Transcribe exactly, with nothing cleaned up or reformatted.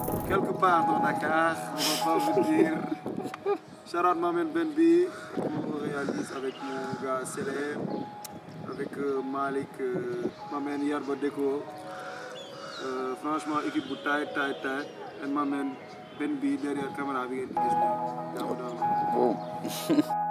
quelque part dans Dakar, on va pas vous dire. Shout-out Mamen Benbi, on réalise avec mon gars Célèbre, avec euh, Malik, euh, Mamen Yarba Deko. Euh, franchement, équipe bu tight, tight, tight. Et Mamen Benbi derrière la caméra avec Disney. Oh.